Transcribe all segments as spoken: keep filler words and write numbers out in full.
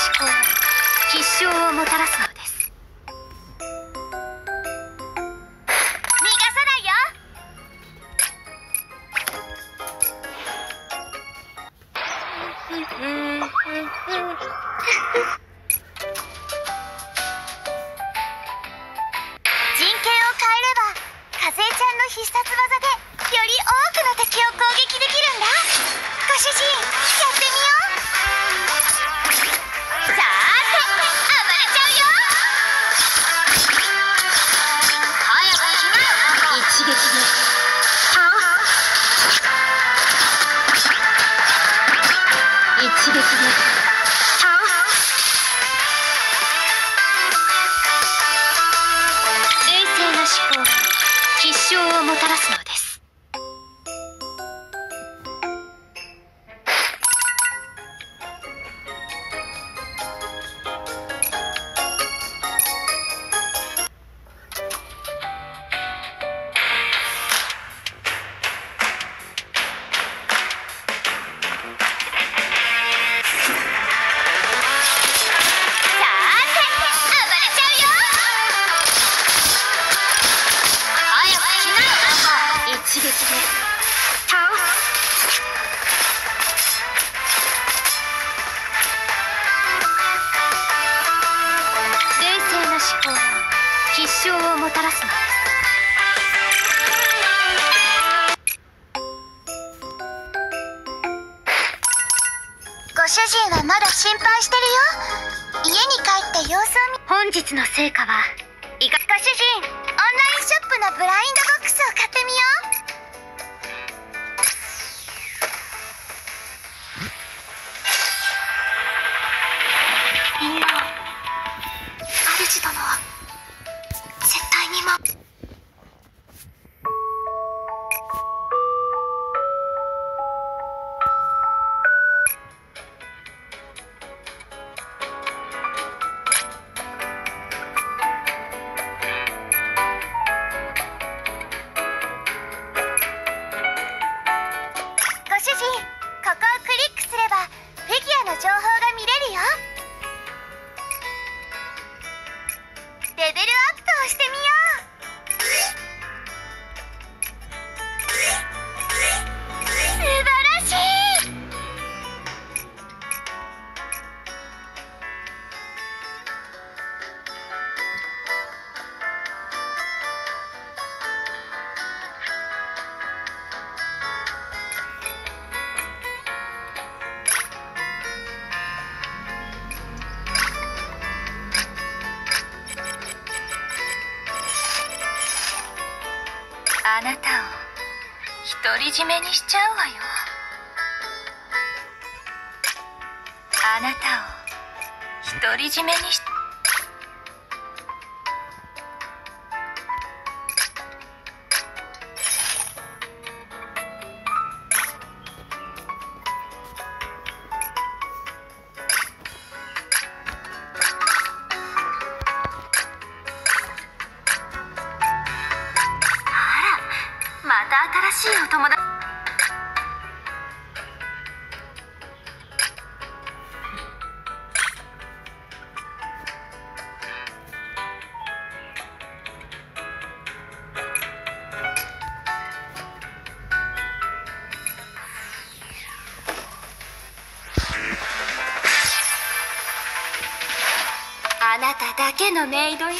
考は必勝をもたらすのです。逃がさないよ。陣形を変えれば風ちゃんの必殺技でより多くの敵を攻撃できるんだ。ご主人、やってみよう。さーて、暴れちゃうよ。早くしなよ。一撃で一撃で冷静な思考が必勝をもたらすのです。必勝をもたらすのです。ご主人はまだ心配してるよ。家に帰って様子を見。本日の成果はいか。ご主人、オンラインショップのブラインドボックスを買ってみよう。みんな、主殿は絶対にま。ご主人、ここをクリックすればフィギュアの情報が見れるよ。レベルアップをしてみよう。素晴らしい。あなたを独り占めにしちゃうわよ。あなたを独り占めにし。また新しいお友達。あなただけのメイドよ。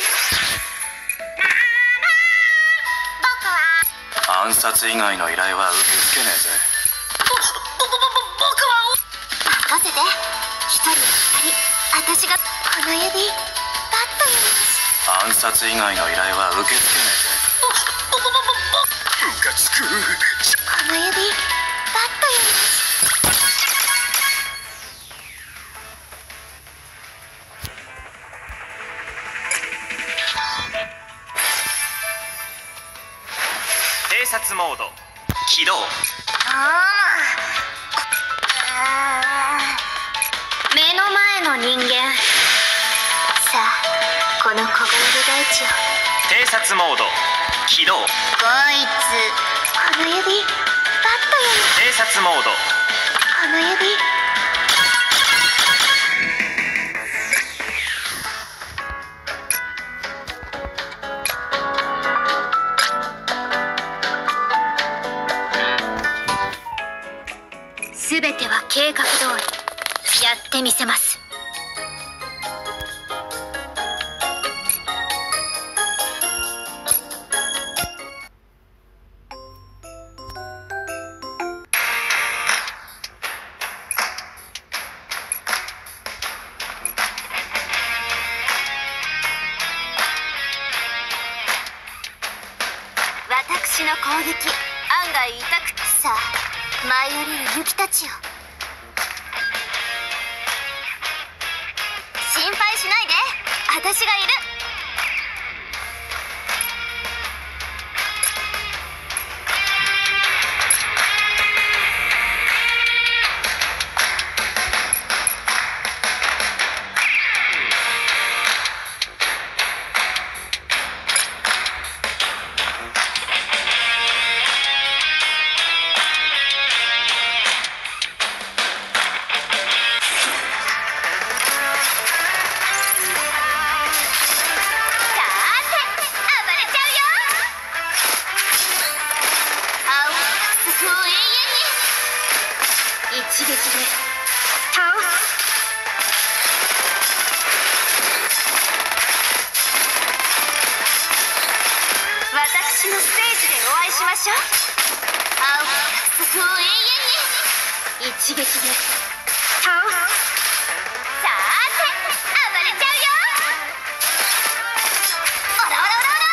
暗殺以外の依頼は受け付けねえぜ。 ぼ、ぼ、ぼ、ぼ、僕は任せて。一人二人、私が。この指、バットよりもし。 暗殺以外の依頼は受け付けねえぜ。 ぼ、ぼ、ぼ、ぼ、ぼ、 ムカつく。 この指、バットよりもし。 偵察モード起動。 ああ、目の前の人間。さあ、この小声で大地を。 偵察モード起動。 こいつ。この指、バットより。 偵察モード。 この指。 やってみせます。私の攻撃案外痛くてさあ、舞い降りる雪たちよ。心配しないで、私がいる。一撃で倒す。私のステージでお会いしましょう。青く約束を永遠に。一撃で倒す。さあて暴れちゃうよ。おらおらおらおらおらおらおらおら。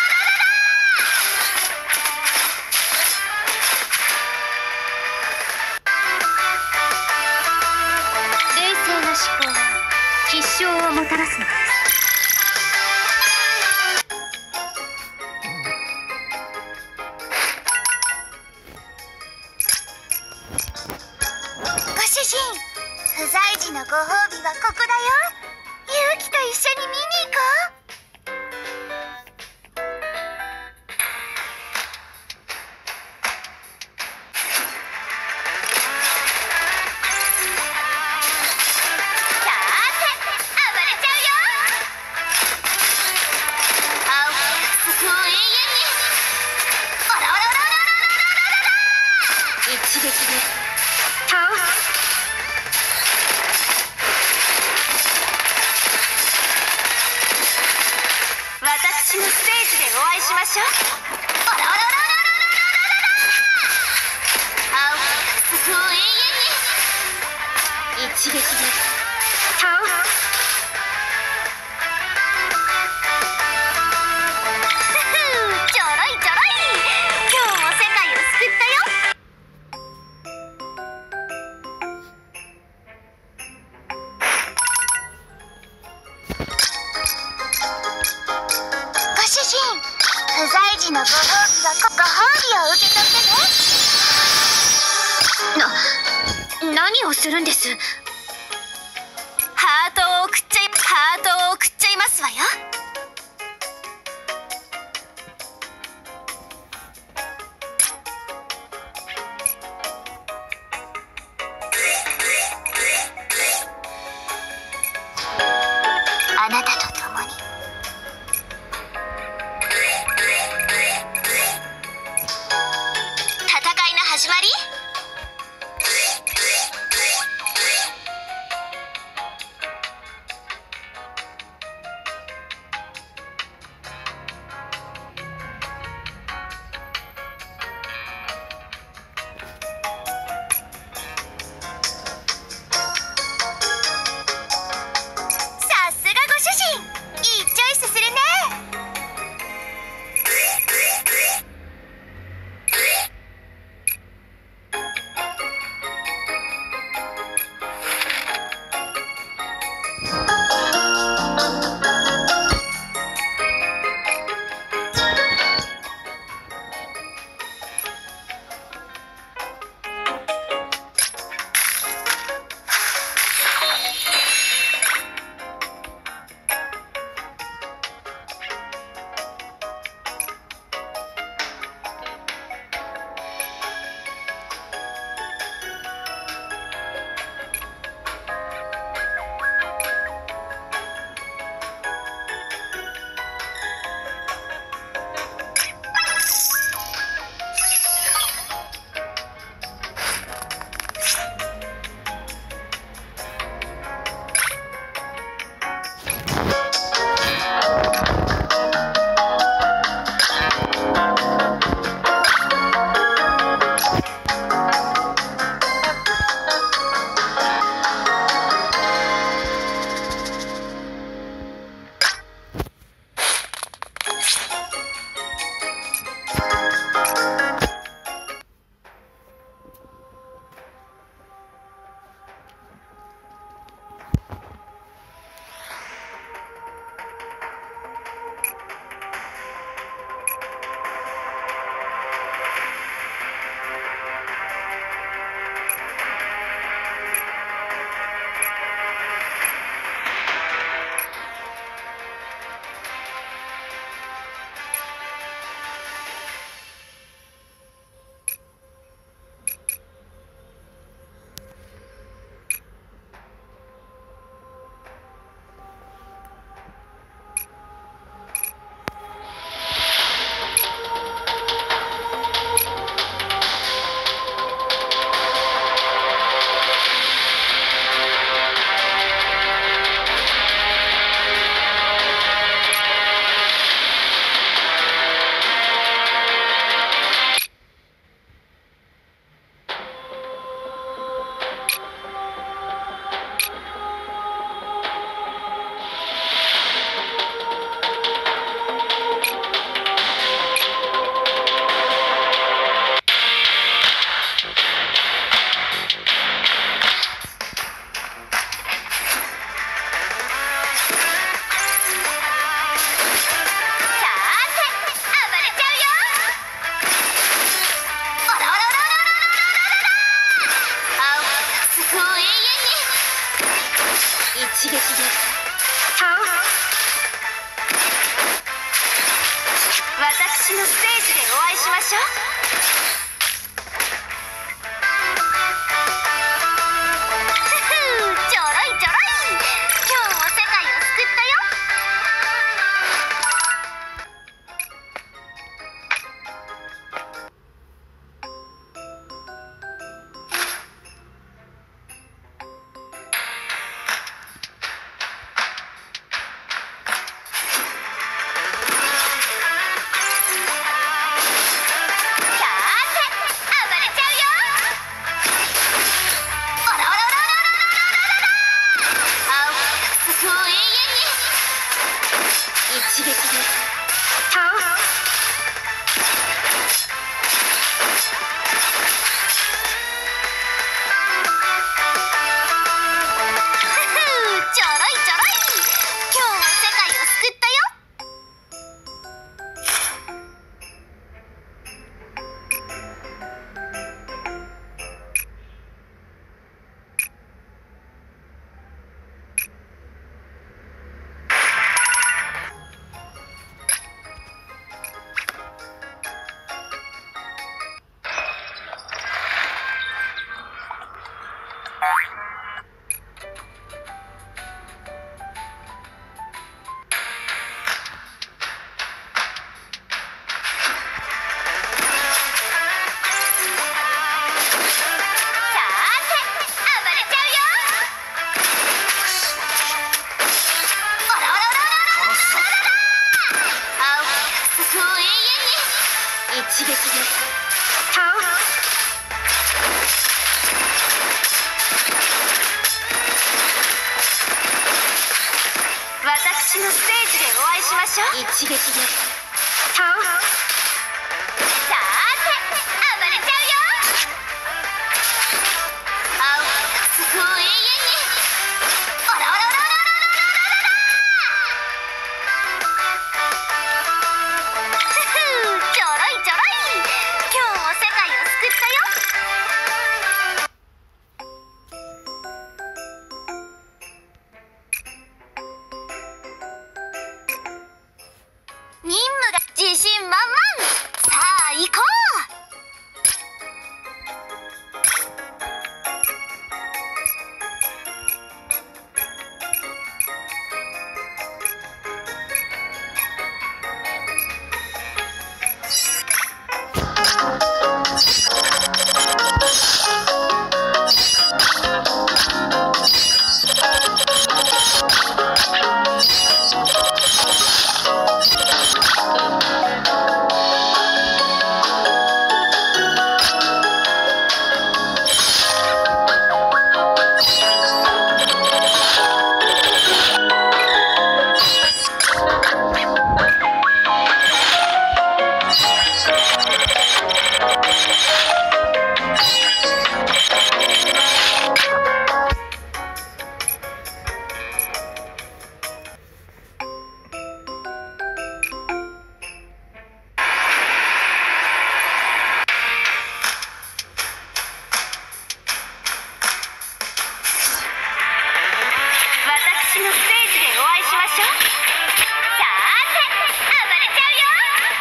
必勝をもたらすのです。ご主人、不在時のご褒美はここだよ。勇気と一緒に見に行こう。一撃で倒す。私のステージでお会いしましょう。おらおらおらおらおらおらおら。青く約束を永遠に。一撃で倒す。ちょろいちょろい。今日も世界を救ったよ。ご主人、不在時のご褒美はご褒美を受け取ってね。な、何をするんです。ハートを送っちゃい、ハートを送っちゃいますわよ。あなたと共に。戦いの始まり。 一撃で倒す。私のステージでお会いしましょう。ちょろいちょろい、今日も世界を救ったよ。一撃で倒す。ちょろいちょろい、今日も世界を救ったよ。一撃で倒す。私のステージでお会いしましょう。一撃で倒す。さて暴れちゃうよ。青く咲く永遠に。あらあらあらあらあらあらあら。ちょろいちょろい、今日も世界を救ったよ。任務が自信満々。さあ行こう。私のステージでお会いしましょう。さて暴れちゃうよ。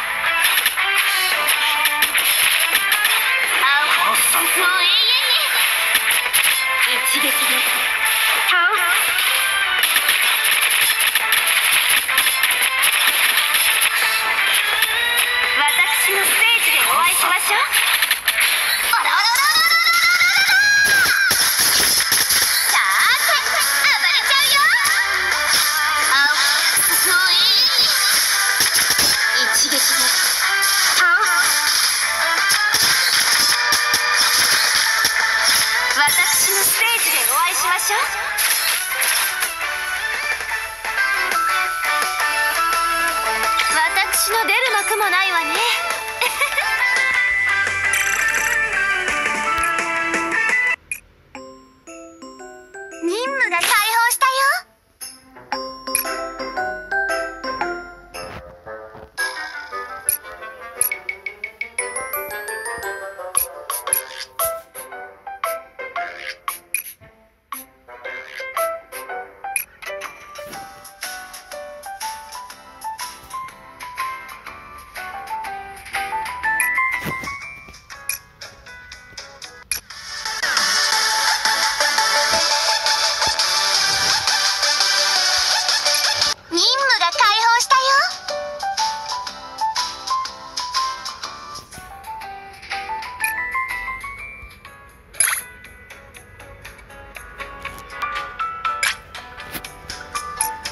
青く咲く永遠に。一撃で倒す。私のステージでお会いしましょう。あらあらあらあらあらあら。一撃で倒す。私のステージでお会いしましょう。私の出る幕もないわね。任務が解放したよ。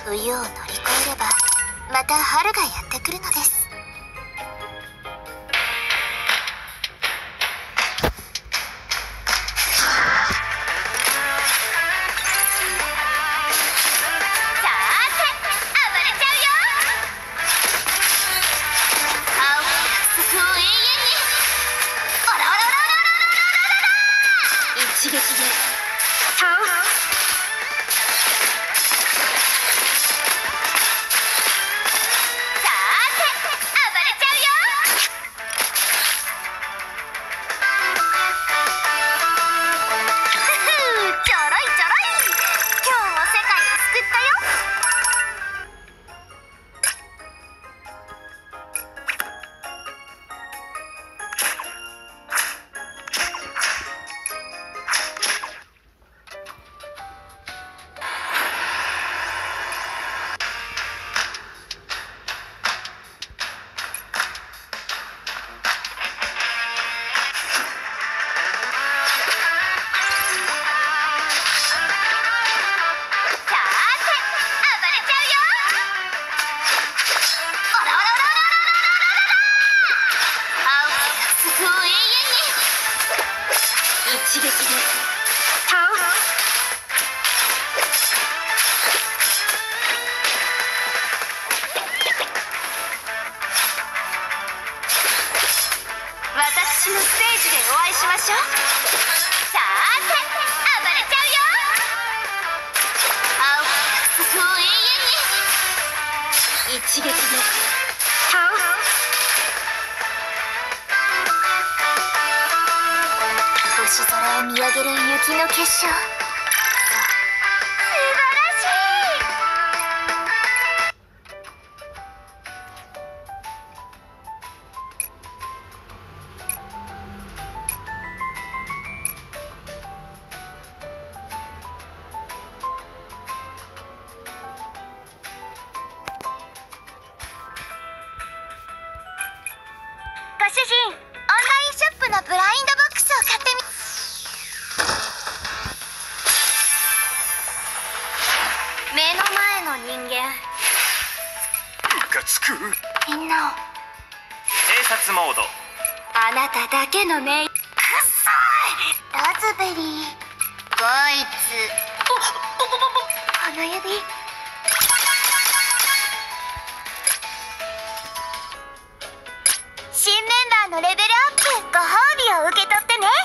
冬を乗り越えればまた春がやってくるのです。 一撃で一撃で私のステージでお会いしましょう。 さーて暴れちゃうよ。青く約束を永遠に。 一撃で星空を見上げる雪の結晶。素晴らしい。ご主人、オンラインショップのブラインドボックスを買ってみ。目の前の人間、 ムカつく。 みんなを偵察モードあなただけのね。 くっさい。ラズベリー、こいつこの指新メンバーのレベルアップご褒美を受け取ってね。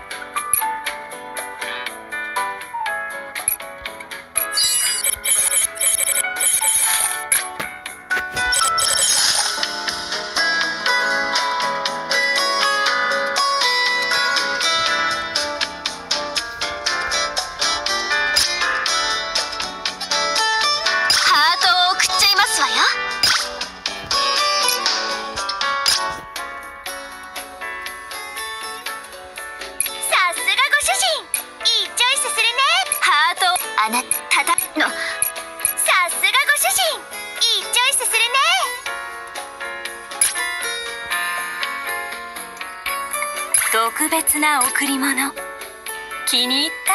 ハートを送っちゃいますわよ。さすがご主人、いいチョイスするね。ハートあなただの。さすがご主人、いいチョイスするね。 特別な贈り物気に入った